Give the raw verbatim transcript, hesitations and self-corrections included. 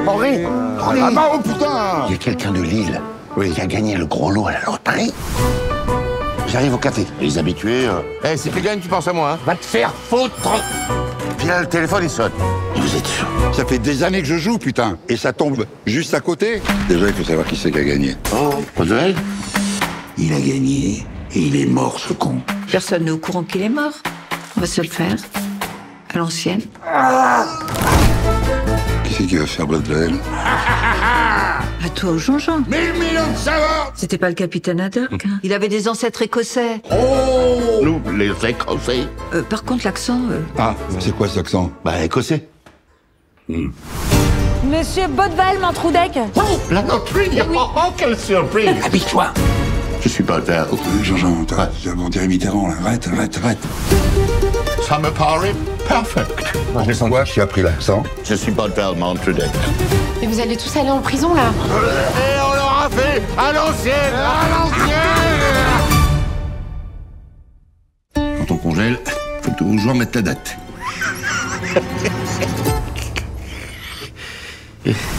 Henri, Henri. Ah bah oh putain. Il y a quelqu'un de Lille oui. qui a gagné le gros lot à la loterie. J'arrive au café. Les habitués... Euh... Eh, hey, si tu gagnes, tu penses à moi, hein. Va te faire foutre. Puis là, le téléphone, il sonne. Et vous êtes sûr? Ça fait des années que je joue, putain. Et ça tombe juste à côté. Déjà, il faut savoir qui c'est qui a gagné. Oh, Baudouin? Il a gagné et il est mort, ce con. Personne n'est au courant qu'il est mort. On va se le faire. À l'ancienne. Ah qui c'est qui va faire battre la haine? À toi au Jean-Jean. Mille millions de savants. C'était pas le capitaine Haddock. Hein. Il avait des ancêtres écossais. Oh, nous, les Écossais. Euh, par contre, l'accent... Euh... Ah, c'est quoi cet accent? Bah, écossais. Hmm. Monsieur Baudeval, Mantroudec. Oh, la loterie. Oui. Oh, oh, quelle surprise. Habille-toi. Je suis pas là. Oh, Jean-Jean, on dirait Mitterrand, là. Arrête, arrête, arrête. Ça me paraît perfect. Moi, qui a pris l'accent? Je suis Baudeval, Mantroudec. Mais vous allez tous aller en prison, là. Et on l'aura fait à l'ancienne, à l'ancienne. Quand on congèle, faut toujours mettre la date.